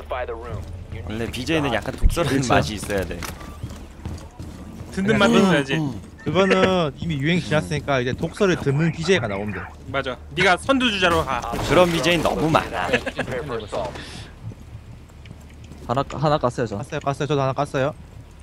원래 BJ는 약간 독설하는 맛이 있어야 돼. 듣는 맛도 있어야지. 그거는 이미 유행 지났으니까 이제 독서를 듣는 BJ가 나오면 돼. 맞아. 네가 선두주자로 가. 그런 BJ는 너무 많아. 하나 깠어요 저. 깠어요. 저도 하나 깠어요.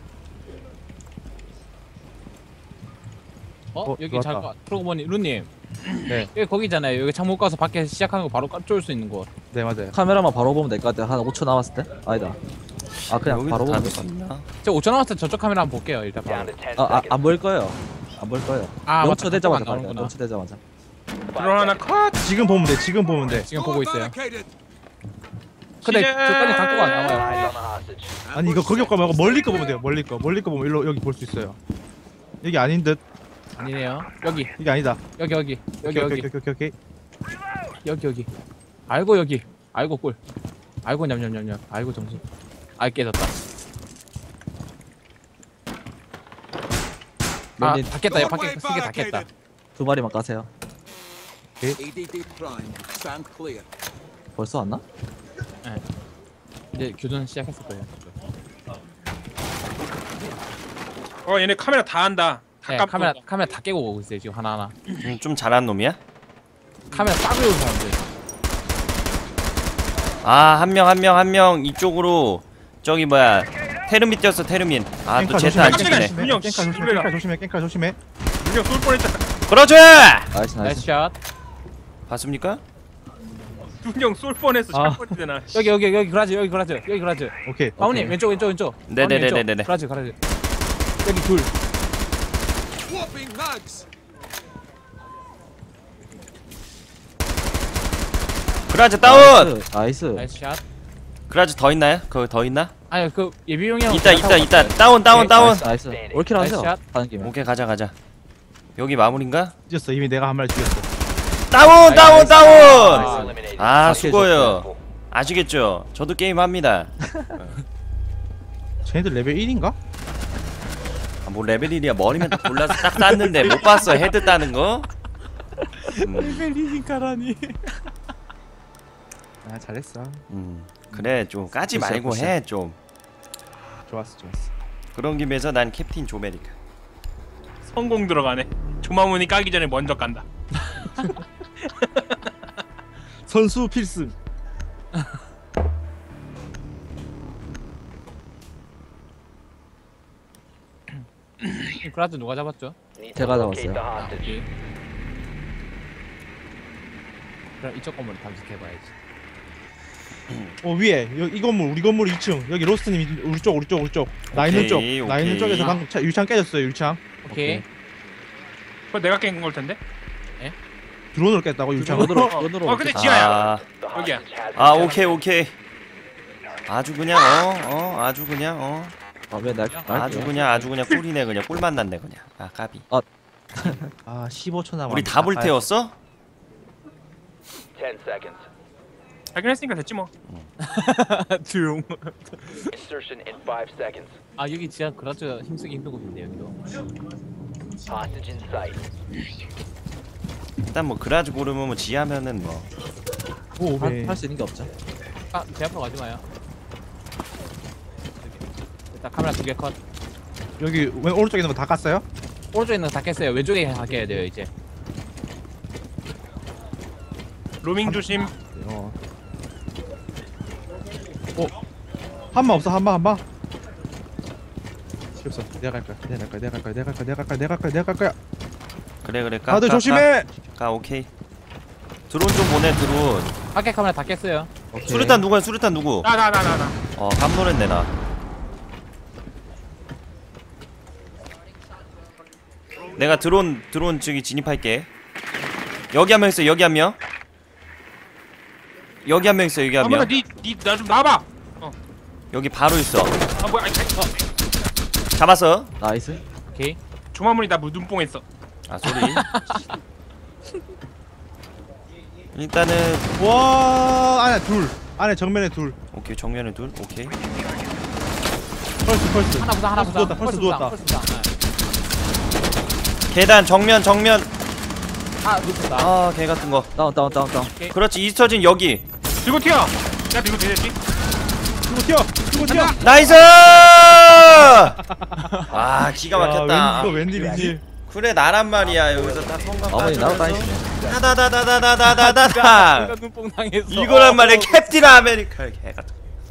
여기 들어왔다. 잠깐 그러고 보니 룬님. 네. 여기 거기잖아요. 여기 창문 가서 밖에 시작하는 거 바로 쫄 수 있는 거. 네 맞아요. 카메라만 바로 보면 될 것 같아. 한 5초 남았을 때? 아니다. 아 그냥 바로 보면 될 것 같아. 저 5초 남았을 때 저쪽 카메라 한번 볼게요. 일단 바로. 안 보일 거예요. 안 보일 거예요. 아, 런처 맞다. 되자마자 그거 안 봐야 돼. 나오는구나. 런처 되자마자. 드론 하나 컷. 지금 보면 돼. 지금 보면 돼. 지금 보고 있어요. 근데 저까지 각도가 안 나와요. 아니 이거 거기 거 말고 멀리 거 보면 돼요. 멀리 거 보면 일로 여기 볼 수 있어요. 여기 아닌 듯. 아니네요. 여기 이게 아니다. 여기. 오케이. 여기. 아이고 여기. 아이고 꿀. 아이고 냠냠냠냠. 아이고 정수. 아이 깨졌다. 아 닫겠다. 밖에 쓰게 닫겠다. 두 마리만 까세요. EDD prime. Sound clear. 벌써 왔나? 이제 교전 시작했을 거예요. 얘네 카메라 다 한다. 네, 카메라 다 깨고 오고 있어요 지금 하나하나. 좀 잘한 놈이야? 카메라 싸고 오는 사람들. 아, 한 명 이쪽으로 저기 뭐야 테르민 뛰었어. 테르민. 아, 또 제트 안 깜짝이야. 찍히네. 문형 깽카 조심해. 문형 쏠 뻔했잖아. 그렇지. 나이스 나이스 나이스. 샷. 봤습니까? 문형 쏠 뻔했어. 아. 샷 뻔했잖아. 여기 그라즈. 오케이. 마무님 왼쪽. 네네네네네. 그라즈. 여기 둘. Whopping mugs. 그라즈 다운. 나이스. 나이스 샷. 그라즈 더 있나요? 거기 더 있나? 아니 그 예비용이 형. 있다. 다운. 나이스. 올킬 나이스 하세요. 샷. 가는 김에. 오케이, 가자. 여기 마무리인가? 죽였어. 이미 내가 한 마리 죽였어. 다운. 나이스. 아, 수고해요. 아시겠죠? 저도 게임 합니다. 쟤네들 레벨 1인가? 아, 뭐 레벨 1이야. 머리면 딱 골라서 딱 땄는데 못 봤어. 헤드 따는 거. 벨리니까라니. 아 잘했어. 그래, 좀 까지 말고 해 좀. 좋았어. 그런 김에서 난 캡틴 조메리카. 성공 들어가네. 조마문이 까기 전에 먼저 깐다. 선수 필승. 그라즈 누가 잡았죠? 제가 잡았어요. 오케이. 그럼 이쪽 건물 탐색해봐야지. 위에 이 건물 우리 건물 2층. 여기 로스트님 우리 쪽. 나 있는 쪽. 오케이. 나 있는 쪽에서 방금 유창 깨졌어요. 유창. 오케이. 그거 내가 깬 걸 텐데. 드론으로 깼다고 유창. 론으로. 근데 지하야. 아, 여기야. 아, 오케이. 아주 그냥 아주 그냥 아왜날 아주 그냥 꿀이네. 그냥 꿀 만났네 그냥. 아, 까비. 아 15초 남았. 우리 다 불태웠어? 발견했으니까 됐지 뭐. 조용. 아 여기 지하 그라즈 힘쓰기 힘든 곳인데 여기도. 일단 뭐 그라즈 고르면 뭐 지하면은 뭐 할수 있는 게 없죠. 아, 제 앞으로 가지 마요. 일단 카메라 2개 컷. 여기 오른쪽에 있는 거 다 깠어요? 오른쪽에 있는 거 다 깼어요. 왼쪽에 가게 돼요 이제. 로밍 조심. 한방 없어. 한방. 없어. 내가 갈 거야. 그래 다들 조심해. 가 오케이. 드론 좀 보내. 드론. 밖에 카메라 다 깼어요. 수류탄 누구야? 수류탄 누구? 나. 깜놀했네 나. 내가 드론 저기 진입할게. 여기 한 명 있어. 여기 한 명 있어. 여기 한 명. 나 좀 나와봐. 여기 바로 있어. 아 뭐야? 잡았어. 나이스. 오케이. 조마문이 나 눈뽕했어. 아, 소리. 일단은 와 안에 정면에 둘. 오케이. 정면에 둘. 오케이. 펄스. 하나 부상. 벌써 누웠다. 계단 정면. 아 놓쳤다. 아, 개 같은 거. 다운. 그렇지. 이스터진 여기. 들고 튀어. 야 들고 되겠지? 튀어. 들고 튀어. 나이스! 아 기가 막혔다. 이거 웬일이지? 그래 나란 말이야. 여기서 딱 성광 어머니 나도 빠져서 다니시네. 다다다다다다다다. 눈뽕 당했어. 이거란 말이야. 캡틴 아메리카 개가.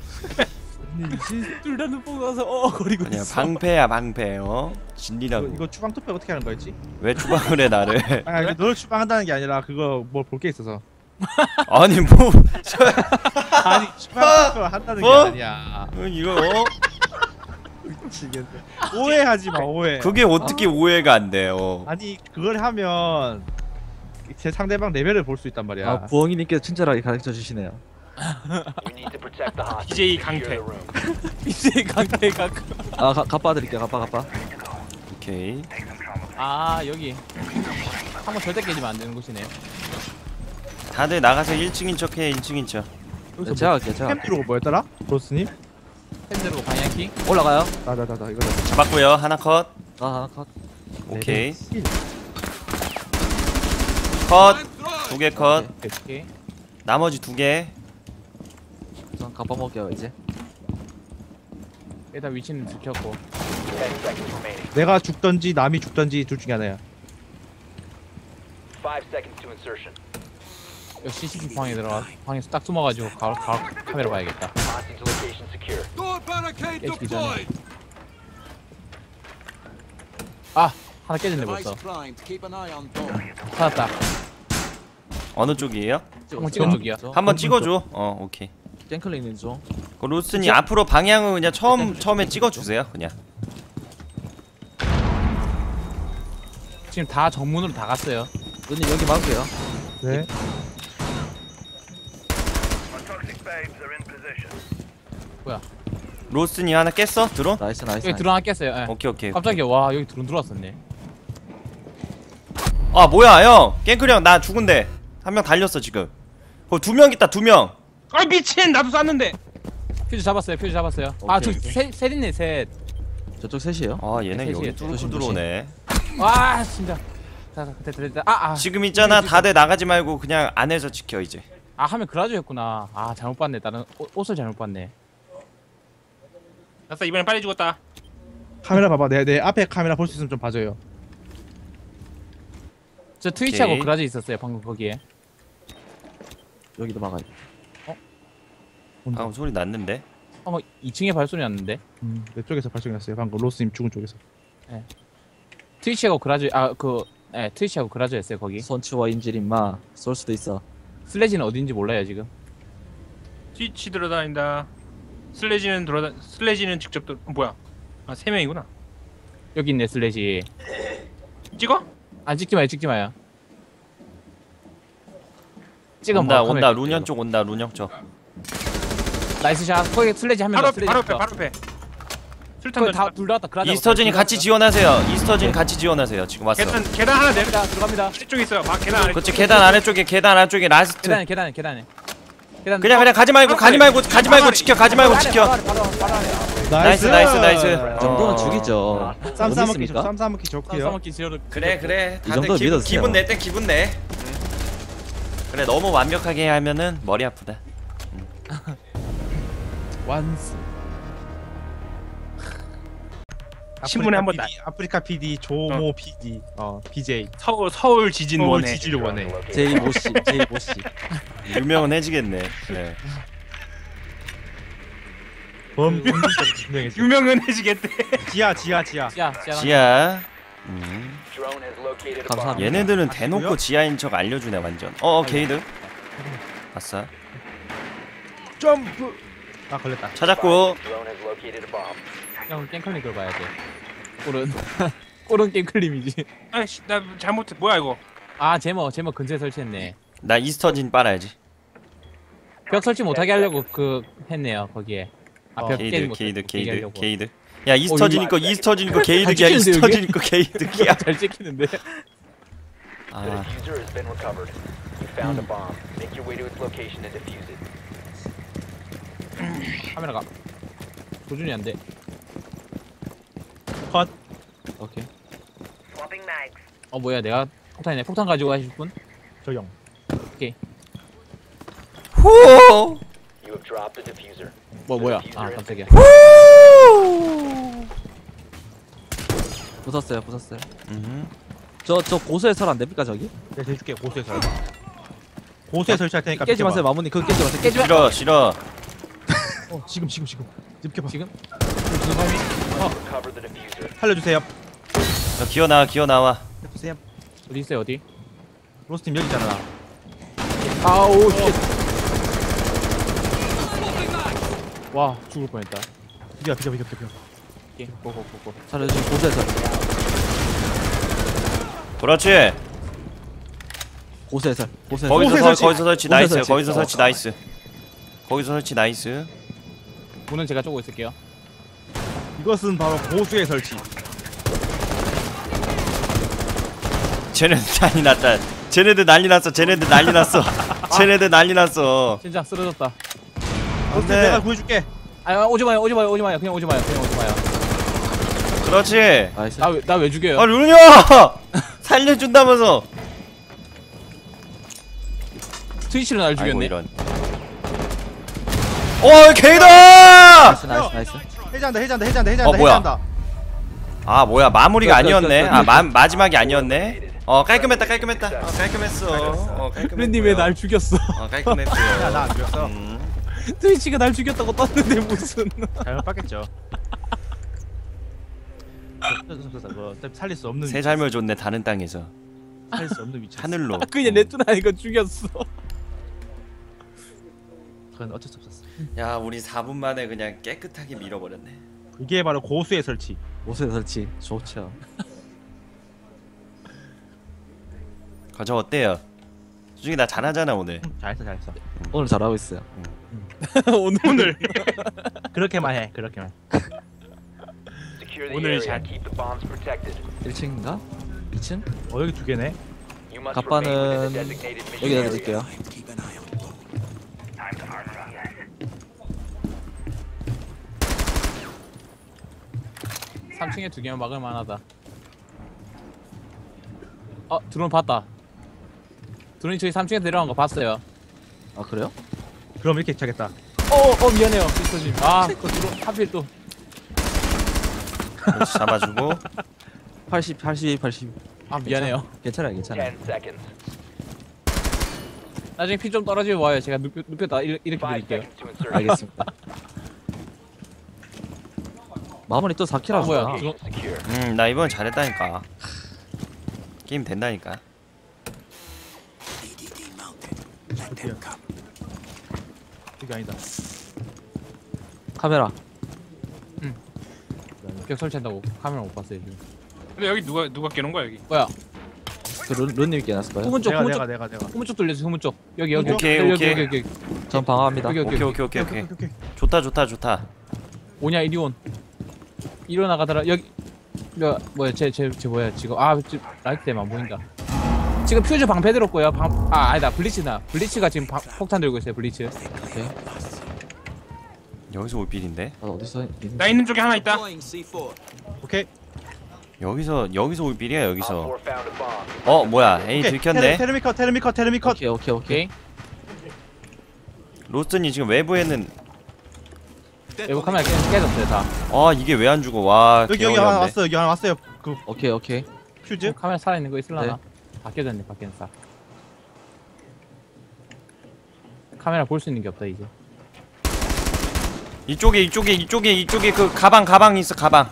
둘다 눈뽕 나서 거리고 그냥 있어. 방패야 방패. 진리라고. 이거 주방 투표 어떻게 하는 거였지? 왜 추방을 해 나를? 아니 널 주방한다는 게 아니라 그거 뭘 볼 게 있어서. 아니 뭐 아니 주방 투표 한다는 게 뭐? 아니야. 이거 미치겠네. 오해하지 마 오해. 그게 어떻게 오해가 안 돼요? 아니 그걸 하면 제 상대방 레벨을 볼 수 있단 말이야. 아 부엉이님께서 친절하게 가르쳐 주시네요. DJ 강태. 이제 강태가. 아 갑바 드릴게요. 갑바. 오케이. 아 여기. 한번 절대 깨지면 안 되는 곳이네요. 다들 나가서 1층인 척해 1층인 척. 네, 제가 할게요. 캠 들어오고 뭐였더라? 로스님? 팬대로 방향키. 올라가요. 나이거 잡았고요. 하나 컷. 나 하나 컷. 오케이. 네, 컷. I'm throwing. 2개 컷. 오케이. 나머지 2개. 전 갑바 먹게요 이제. 일단 위치는 들켰고. 내가 죽던지 남이 죽던지 둘 중에 하나야. 역시 CCTV 방에 들어가. 방에서 딱 숨어가지고 카메라 봐야겠다. Door barricade Yes, we done deployed. 아 하나 깨졌네 Device 벌써. primed. Keep an eye on door. 찾았다. 어느 쪽이에요? 한번 찍은 쪽이야. 한번 찍어줘. 오케이. 깽클릭 있는 중. 그 로스니 앞으로 방향은 그냥 처음에 찍어주세요. 그냥. 지금 다 정문으로 다 갔어요. 누님 여기 막을게요. 네. 로스니 하나 깼어? 드론? 나이스. 여기 드론 하나 깼어요. 예. 오케이 오케이. 깜짝이야. 와 여기 드론 들어왔었네. 아 뭐야 형. 깽크리 형 나 죽은데. 한 명 달렸어 지금. 거기 2명 있다 2명. 아 미친 나도 쐈는데. 퓨즈 잡았어요. 오케이, 아 저 오케이. 셋 있네 셋. 저쪽 셋이에요. 아 얘네 셋이 여기 뚫고 조심, 들어오네. 와 진짜. 자 됐다. 아. 지금 있잖아 다들 나가지 말고 그냥 안에서 지켜 이제. 아 하면 그라조였구나. 아 잘못 봤네. 나는 옷을 잘못 봤네. 아싸 이번엔 빨리 죽었다. 카메라 봐봐. 내 앞에 카메라 볼 수 있으면 좀 봐줘요. 저 트위치하고 오케이. 그라조 있었어요 방금 거기에. 여기도 막아요. 방금 소리 났는데. 뭐 2층에 발소리 났는데. 내 쪽에서 발생했어요. 방금 로스님 죽은 쪽에서. 트위치하고 그라조 트위치하고 그라조였어요 거기. 손치와 인질 임마 쏠 수도 있어. 슬래지는 어딘지 몰라요 지금. 트위치 돌아다닌다. 슬래지는 직접 뭐야? 아 3명이구나. 여기 있네 슬래지. 찍어? 안 찍지 마요. 찍으면 온다 바로 온다 카메라 루년 찍어요. 쪽 온다 루년 쪽. 나이스 샷. 거기 슬래지 한 명. 바로 앞에 바로 앞에. 술탄 거기 던져. 다둘 나왔다. 그라조. 이스터진이 같이 지원하세요. 이스터진 같이 지원하세요. 지금 왔어. 계단 하나 내려. 들어갑니다. 아래쪽에 있어요. 계단 아래. 그렇지 계단 아래쪽에 라스트. 계단에. 계단. 그냥 가지 말고 지켜. 바로 안에. 나이스. 이 정도는 어. 죽이죠. 쌈 못 싸먹기 믿습니까? 쌈 싸먹기 좋고요. 싸먹기 지어를. 그래. 이 정도는 믿어주세요. 기분 낼 때 기분 내. 그래 너무 완벽하게 하면은 머리 아프다. 완스. 신문에 한번 아프리카 PD 조모 PD BJ 서울 지진 원해. 지지를 원해. 제이 모씨. 유명은 해지겠네. 네. 유명해. 유명은 해지겠대. 지하. 지하. 감사합니다. 얘네들은 대놓고 지하인 척 알려주네 완전. 게이드. 아싸. 점프. 아 걸렸다. 찾았고. 형 깽클림 걸 봐야 돼. 꼴은 깽클림이지. 아이씨 나 잘못해. 뭐야 이거? 아 제모 근처에 설치했네. 나 이스터진 빨아야지. 벽 설치 못하게 하려고 했네요 거기에. 벽 깨지 게이드. 하려고. 야 이스터진 거 게이드야. 찍히는데, 이스터진 거 게이드야. 잘 찍히는데. 아. 카메라가 조준이 안 돼. 컷. 오케이. 뭐야 내가 폭탄이네. 폭탄 가지고 가실 분? 저형. 후. 뭐야? 아 깜짝이야. 부쉈어요 부쉈어요. 음. 저 고수의 설 안 됩니까 저기? 내가 해줄게 고수에 설. 고수에 설치할 테니까 깨지 비켜봐. 마세요 마무님 그거 깨지 마세요. 깨지 마. 싫어 싫어. 지금 비켜봐. 지금? Cover the diffuser. 살려주세요. 기어 나와. 해주세요. 어디 있어요 어디? 로스팀 여기 있잖아. 아오 쉣. 와 죽을 뻔했다. 비켜. 예, 고고고고. 살려주신 고수의 설. 그렇지. 고수의 설. 고수의 설. 거기서 설치 나이스. 설치. 거기서 설치 나이스. 거기서 설치 나이스. 문은 제가 쪼고 있을게요. 이것은 바로 고수의 설치. 쟤네들 난리 났다. 쟤네들 난리 났어. 쟤네들 난리 났어. 진짜 쓰러졌다. 로스팀 네. 내가 구해줄게. 아 오지 마요. 그냥 오지 마요. 그렇지. 나이스. 나 왜 죽여요? 아 루냐 살려준다면서. 트위치로 날 아이고 죽였네. 이런. 개이다. 나이스. 해제한다. 뭐야? 아 뭐야 마무리가 끝, 아니었네. 끝. 마지막이 아니었네. 깔끔했다. 깔끔했어. 랜디 왜 날 죽였어? 깔끔했고요. 나안 죽였어. 트위치가 날 죽였다고 떴는데 무슨? 잘못 봤겠죠. 어차피 살릴 수 없는 새 삶을 줬네 다른 땅에서 살릴 수 없는 위치. 하늘로. 그냥 내뚜나 이거 죽였어. 그건 어쩔 수 없었어. 야 우리 4분 만에 그냥 깨끗하게 밀어버렸네. 이게 바로 고수의 설치. 고수의 설치 좋죠. 저 어때요? 솔직히 나 잘하잖아 오늘. 잘했어. 오늘 잘하고 있어요. 오늘. 그렇게만 해. 그렇게만. Secure the 오늘 area. 잘- Keep the bombs protected. 1층인가? 2층? 여기 두 개네. You must 갑바는 remain within the designated mission 여기다 area. 드릴게요. 삼 3층에 두 개면 막을 만하다. 드론 봤다. 드론이 저기 3층에 내려간 거 봤어요. 아 그래요? 그럼 이렇게 차겠다. 미안해요. 미스터님. 그 드론 하필 또. 그렇지, 잡아주고. 80. 미안해요. 괜찮아요. 10 seconds. 나중에 피 좀 떨어지면 와요. 제가 눕혔다 이렇게 5 드릴게요. seconds to insertion. 알겠습니다. 마무리 또 4킬 뭐야? 하셨다. 드론 Secure. 나 이번 잘했다니까. 게임 된다니까. 이게 아니다. 카메라. 벽 설치한다고 카메라 못 봤어요 지금. 근데 여기 누가 깨놓은 거야 여기? 뭐야? 그 룬님이 깨놨을까요? 후문 쪽, 후문 쪽, 내가. 후문 쪽 돌려주세요. 후문 쪽. 여기. 오케이, 여기. 전 방어합니다. 여기. 오케이. 좋다. 오냐 이리 온. 일어나가더라. 여기. 뭐야? 제 뭐야 지금? 라이트 때문에 안 보인다. 지금 퓨즈 방패 들었고요. 아니다. 블리츠가 지금 폭탄 들고 있어요. 블리츠. 오케이. 여기서 올 빌인데? 아, 어디서 있는지. 나 있는 쪽에 하나 있다. 오케이. 여기서 올 빌이야 Op 여기서. 4 found a bomb. 뭐야 에이 들켰네. 테르미컷. 오케이. 로스턴이 지금 외부에는 외부 카메라 깨졌어요 다. 이게 왜 안 죽어? 와 여기 개어이 하나 없네. 왔어. 여기 하나 왔어요. 그 오케이. 퓨즈. 카메라 살아있는 거 있을라나? 네. 바뀌어졌네 밖에는 다. 카메라 볼 수 있는 게 없다 이제. 이쪽에 그 가방 있어 가방.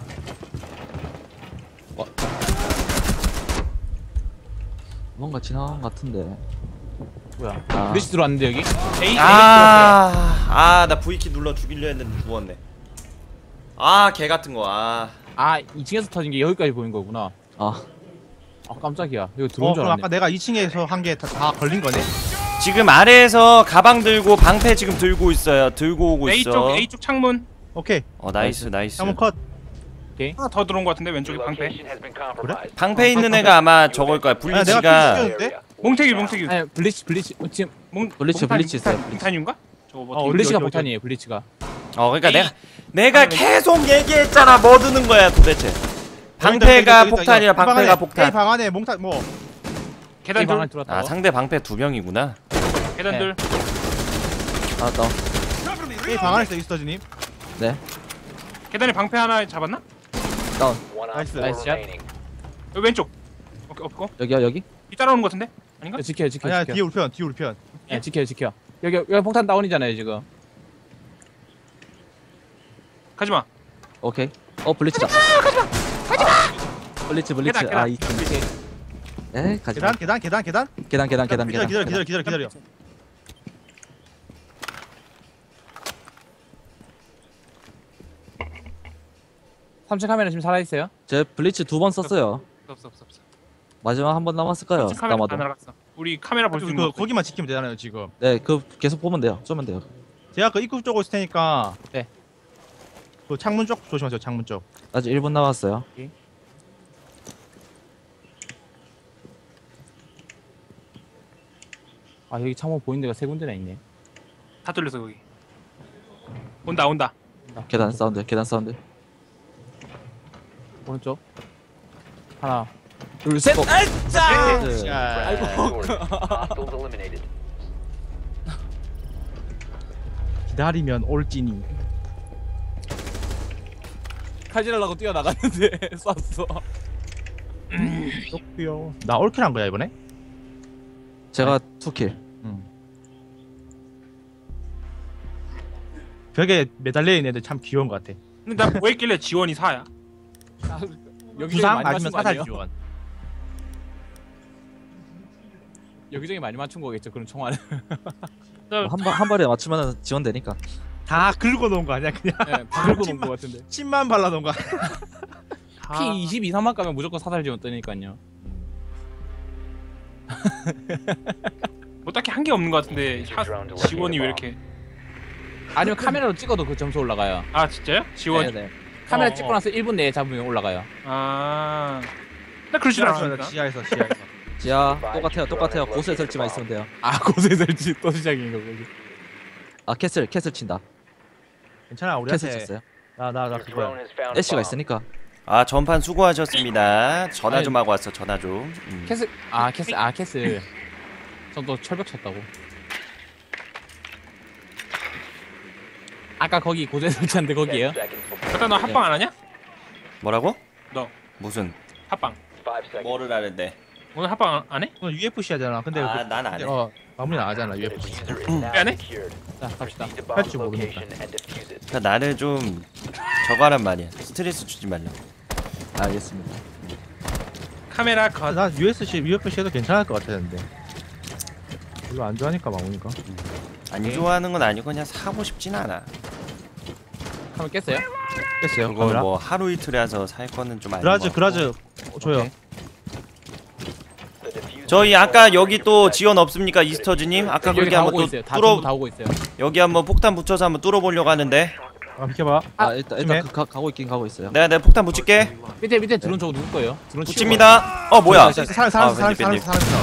뭔가 지나간 것 같은데. 뭐야? 아. 블리츠 들어왔는데 여기? A 나 V키 눌러 죽이려 했는데 죽었네. 개 같은 거. 2층에서 터진 게 여기까지 보인 거구나. 아 깜짝이야. 여기 들어온 줄 그럼 알았네. 아까 내가 2층에서 한 게 다 걸린 거네. 지금 아래에서 가방 들고 방패 지금 들고 있어요. 들고 오고 있어. A 쪽 창문 오케이. 나이스. 한번 컷. 하나 더 들어온 거 같은데 왼쪽에 Your 방패. location has been compromised. 방패 있는 애가 아마 저걸 거야. 내가 블리치가. 퓨즈 였는데. 몽태기. 아니 블리츠 지금 블리츠 있어요. 폭탄인가? 저거 뭐 어디, 블리츠가 어디, 폭탄이에요. 블리츠가. 그러니까 에이. 내가 계속 얘기했잖아. 뭐 드는 거야 도대체. 방패가 폭탄이야. 방패가 폭탄. 방 안에 몽탄 뭐. 이 계단 방에 둘. 들어왔다고. 상대 방패 2명이구나. 계단 둘. 나왔다. A 방 안에 있어 이스터즈님. 네. 계단에 방패 하나 잡았나? 다운. One op Nice. 4 Nice shot. remaining. 여기 왼쪽. 오케이 없고. 여기요 여기. 뒤 따라오는 거 같은데? 아닌가? 지켜요 지켜요 아니야 지켜요. 뒤에 울편. 예, 지켜. 여기 폭탄 다운이잖아요 지금. 가지 마. 오케이. 블리츠다. 블리츠. 계단, 아 계단. 이. 에 가지 마. 계단. 계단. 기다려. 3층 카메라 지금 살아 있어요? 제 블리츠 2번 썼어요. 없어. 마지막 한 번 남았을까요? 카메라 안 남아도. 날아갔어. 우리 카메라 볼 수 있는 그 거. 거기만 지키면 되잖아요 지금. 네, 그 계속 보면 돼요. 쏘면 돼요. 제가 그 입구 쪽으로 있을 테니까. 네. 그 창문 쪽 조심하세요. 창문 쪽. 아직 1분 남았어요. 아 여기 창문 보이는 데가 세 군데나 있네. 다 뚫렸어 거기. 온다. 계단 사운드. 오른쪽. 하나, 둘, 셋. 네. Friendly victorious. Hostiles eliminated. 기다리면 올지니. 칼질하려고 뛰어나갔는데 쐈어. 좋고요. 나 올킬 한 거야 이번에? 제가 2킬. 벽에 매달려 있는 애들 참 귀여운 것 같아. 근데 나 왜 있길래 지원이 4야? 여기저기 부상 많이 아니면 맞춘 거 사살 아니에요? 지원. 여기저기 많이 맞춘 거겠죠 그런 총알을. 한 발에 맞추면 지원되니까. 다 긁어 놓은 거 아니야 그냥? 네, 바르고 놓은 거 같은데. 침만 발라 놓은 거. 피 22, 3만 가면 무조건 사살 지원 뜨니까요. 뭐 딱히 한 게 없는 거 같은데 지원이 왜 이렇게? 아니면 카메라로 찍어도 그 점수 올라가요. 아 진짜요? 지원? 네. 카메라 어, 찍고 나서 1분 내에 잡으면 올라가요. 아. 나 그러지 않았습니다. 지하에서. 지하 똑같아요. 고수에 설치만 있으면 돼요. 아 고세 설치 또 시작인 거 보기. 아 캐슬 친다. 괜찮아 캐슬 우리한테. 쳤어요. 나 Your 그거야. drone has found a 애쉬가 bomb. 있으니까. 아 전판 수고하셨습니다. 전화 아니. 좀 하고 왔어. 전화 좀. 캐슬. 전 또 철벽 쳤다고. 아까 거기 고세 설치한데 10 거기에요? seconds before. 잠깐 너 합방 안 하냐? 뭐라고? 너 무슨? 합방. 5 seconds. 뭐를 하는데? 오늘 합방 안 해? 오늘 UFC 하잖아. 근데 난 안 해. 마무리 안 하잖아 The UFC. diffuser is now 왜 안 해? secured. 자 갑시다. Proceed to 할줄 bomb 모르니까. location and defuse it. 그러니까 나를 좀 저거란 말이야. 스트레스 주지 말라. 알겠습니다. 카메라 컷. 난 UFC 해도 괜찮을 것 같았는데. 별로 안 좋아하니까 마무니까. 안 좋아하는 건 아니고 그냥 사고 싶진 않아. 한번 깼어요? 됐어요. 그걸 카메라. 뭐 하루 이틀에 해서 살 거는 좀 아닌 것 같고. 그라즈 줘요. 오케이. The diffuser 저희 아까 여기 또 지원 없습니까 이스터즈님? 아까 여기 그렇게 다 한번 오고 또 있어요. 다 전부 뚫어 다 오고 있어요. 여기 한번 폭탄 붙여서 한번 뚫어보려고 하는데 비켜봐. 일단 조심해. 가고 있어요. 내가 폭탄 붙일게. 밑에 드론 저거 누구 거예요? 드론 붙입니다. 어 뭐야? 사람 왼쪽.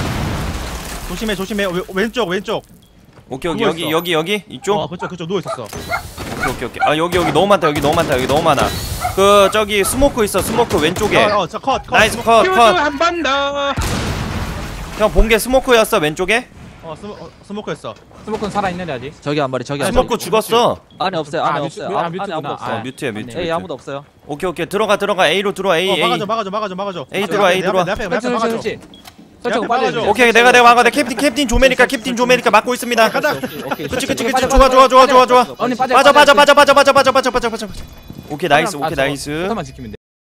조심해. 왼쪽. 오케이 누워 여기 이쪽. 그쪽 누워 있었어. 오케이. 아 여기 너무 많다. 여기 너무 많아. 그 저기 스모크 있어. 스모크 왼쪽에. 저 컷. 나이스 컷. 한번 더. 형 본 게 스모크였어 왼쪽에? 스모크였어. 스모크는 살아있는데 아직? 저기 한 마리 스모크 죽었어. 안에 없어요. 아, 안에 뮤트, 없어요. 아, 안에 뮤트구나. 아무도 없어요. 아, 뮤트야 뮤트. 에이 아무도 없어요. 오케이 들어가 A로 들어와 A. 막아줘. A 들어와, A 들어와. 내 앞에 설치 막아줘. 설정 야, 빨리 막아줘. 해줘. 오케이 내가 막아. 캡틴 조메니카 막고 있습니다. 가자. 오케이. 그치 빠져, 좋아. 언니 빠져. 오케이 나이스. 잠깐만 오케이 나이스. 잠깐만 지키면 돼.